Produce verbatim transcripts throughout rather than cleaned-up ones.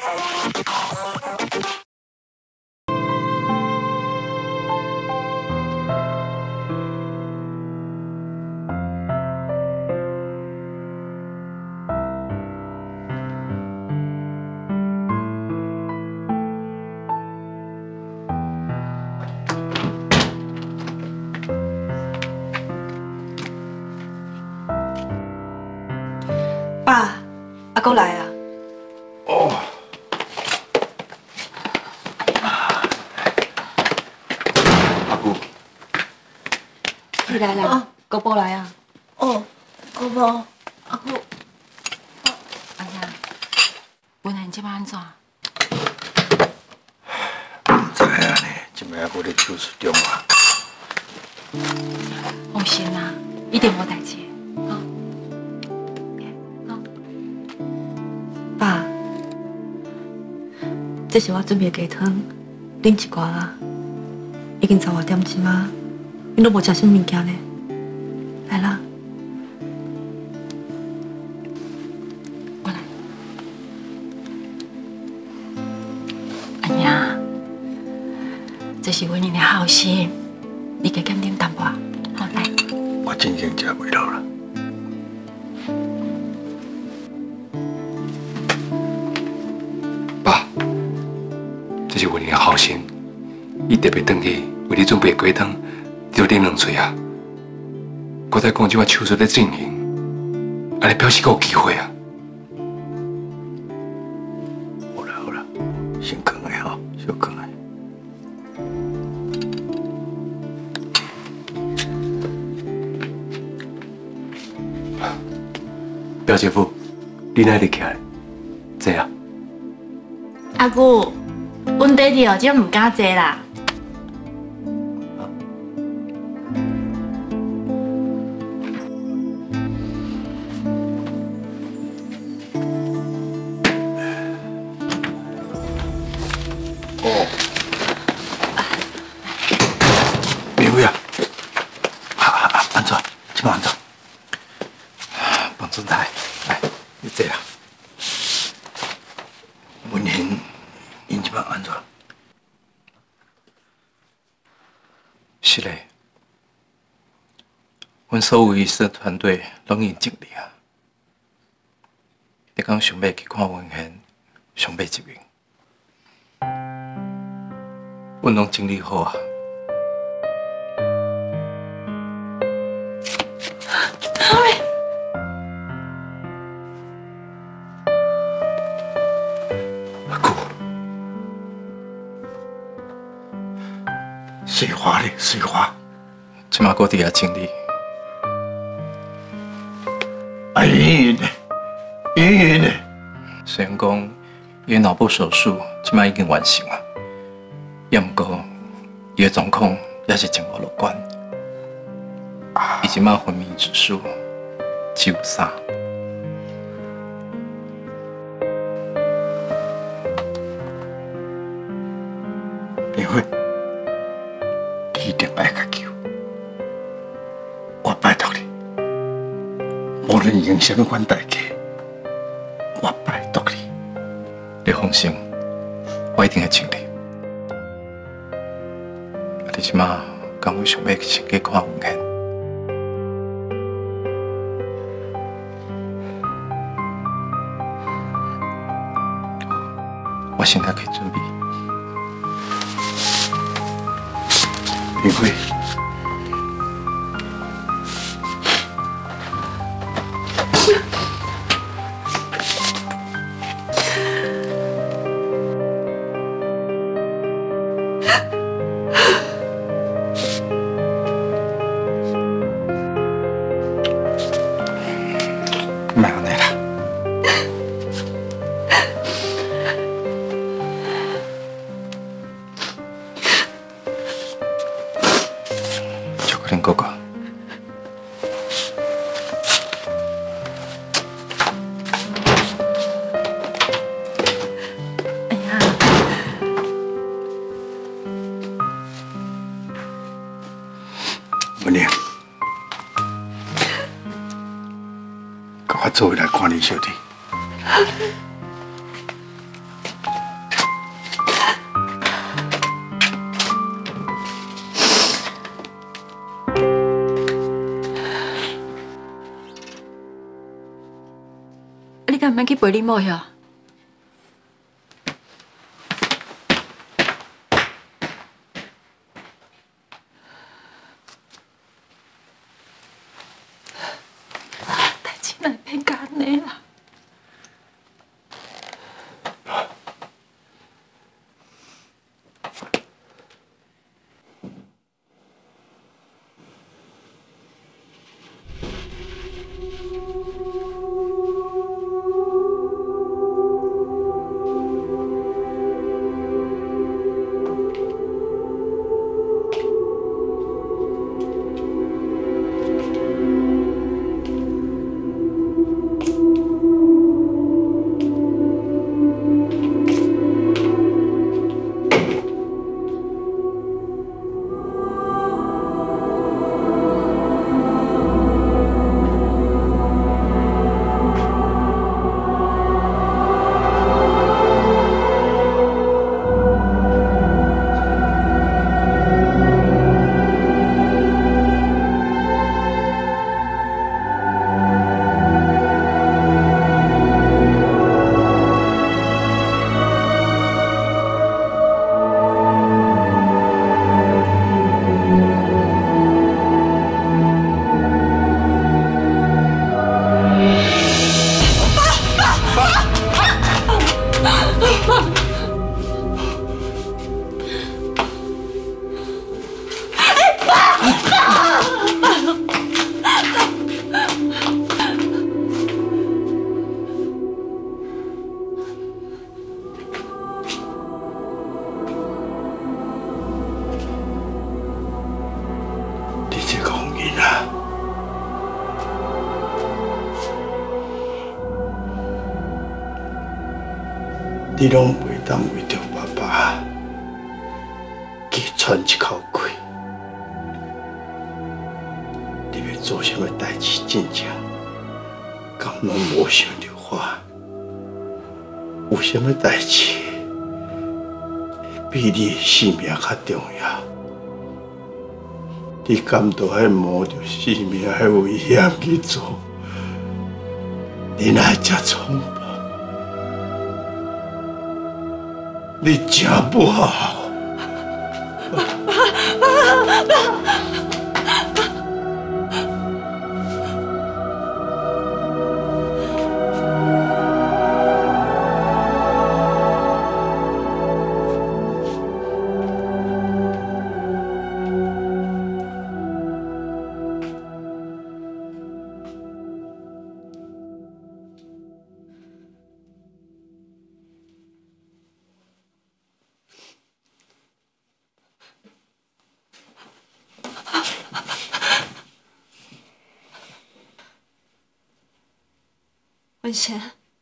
爸，阿姑来啊！ 哦。阿姑， 你来啦，姑婆来啊！ 哦，姑婆，阿姑， 阿娘，文贤即摆安怎？ 唔知啊呢，即摆我咧手术中啊。 放心啦，一定无代志。 爸，这是我准备的鸡汤，啉一罐啊。已经十外点钟啊，你都无食什么物件呢？来啦， 我来。阿娘，这是为你的好心，你加减点淡薄，好来。 我真正食袂落了。 爸，这是为你的好心，伊特别回去为你准备鸡汤，就啉两嘴啊。我再讲即摆手术在进行，安尼表示还有机会啊。好啦好啦，先讲的吼，先讲的。表姐夫，你哪里起来？坐啊。 阿姑，阮爹地哦，今唔敢坐啦。 哦，明慧啊，啊啊啊！安怎？今晚安怎？帮准台，来，你坐啊。文贤。 因即摆安怎？是嘞，阮所有医生团队拢已尽力啊。你讲想要去看文贤，上尾一名，阮拢整理好啊。阿姑。 水花咧，水花，即马搁伫遐整理。啊，圆圆的，圆圆的。虽然讲伊脑部手术即马已经完成啊，也毋过伊的状况也是真无乐观。伊即马昏迷指数只有三。明慧。 一定爱甲救，我拜托你，无论用什么款代价，我拜托你。你放心，我一定会尽力。啊，你即马敢有想要先去看文贤？我现在可以准备。 明慧，莫安尼啦。林哥哥， 哎呀， 文玲，跟我做回来看你小弟。 毋免去陪你某呀？代志哪会变甲安尼啦？ 你拢袂当为着爸爸去喘一口气，你要做什么代志，真正敢拢无想着我？有什么代志比你的性命较重要？你敢都爱冒着性命的危险去做？你哪会这冲动？你真不好。 文贤，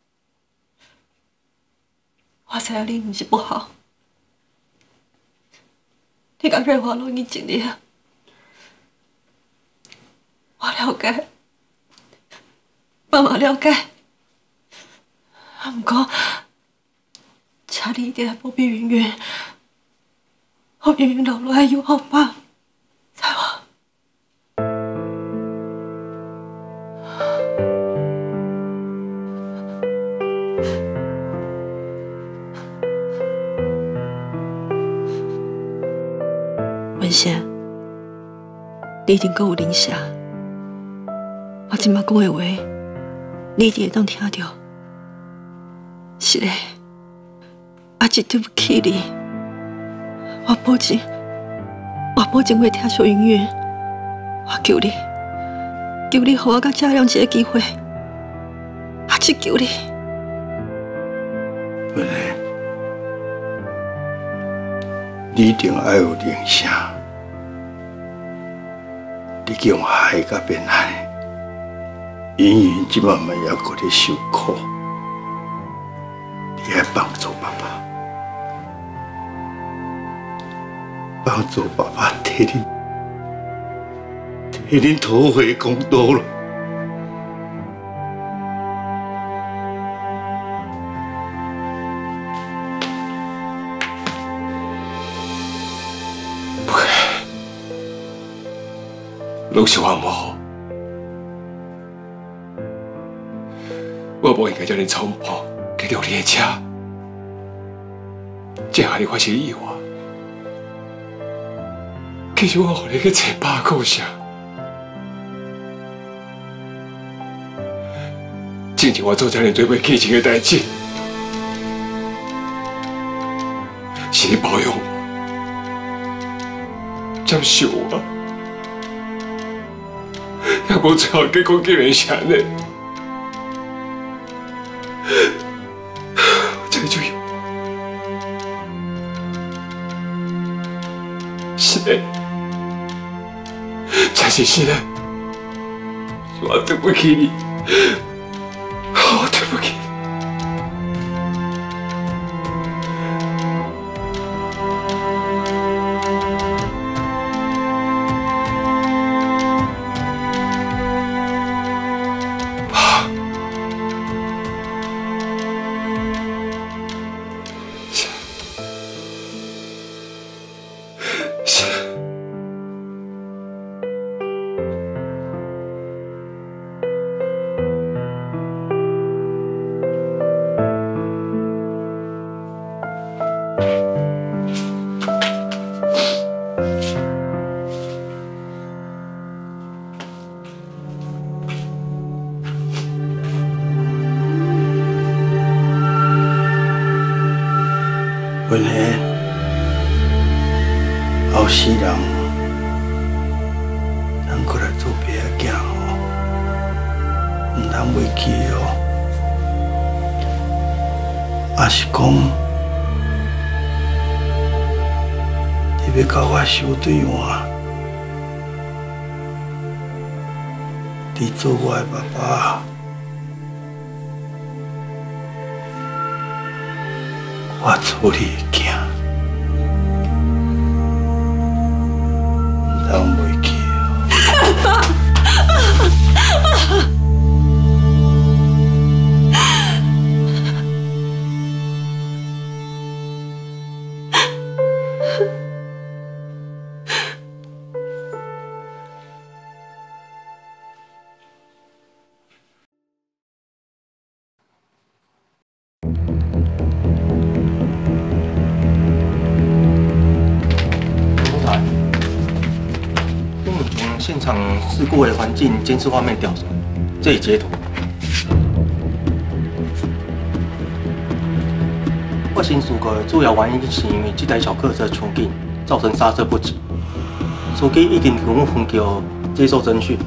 我知影你唔是不好，你讲对我拢已尽力啊，我了解，妈妈了解，啊，不过，请你一定要保庇云云，让云云留落来有好爸，知无？文贤，你一定阁有理想。我今麦讲的话，你一定会当听到。是嘞，阿姊对不起你，我保证，我保证会听小云云。我求你，求你，给我甲嘉良一个机会。阿姊求你。 文莲，你一定要有理想。你叫我害甲变安尼，云云即慢慢也搁咧受苦，你爱帮助爸爸，帮助爸爸替恁替恁讨回公道了。 拢是我无好，我无无应该叫你冲破，给着你的车，这下你发生意外。其实我互你去找爸顾啥？之前我做遮尔做袂记情的代志，是你包容我，接受我，也无最后结果竟然是安尼。 这个就有，是的，真是是的，我对不起你，我对不起你。 阮迄后世人，咱过来做爸仔囝吼，毋通袂记哦。也是讲，你要甲我收对换，你做我的爸爸。 我做你的囝，唔通袂记哦。 现场事故的环境监视画面调查，这里截图。发生事故的主要原因是因为这台小客车出警，造成刹车不及。司机已经提供分桥接受侦讯。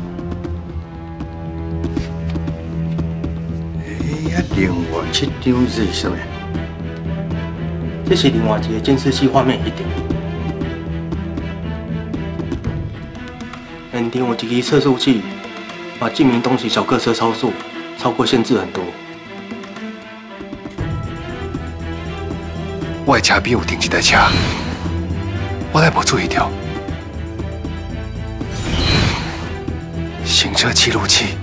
哎呀，另外七张是什么？ 这是另外一个监视器画面一张。 现场有一支测速器，把证明东西小客车超速，超过限制很多。 我的车边有停一台车，我来无注意到，行车记录器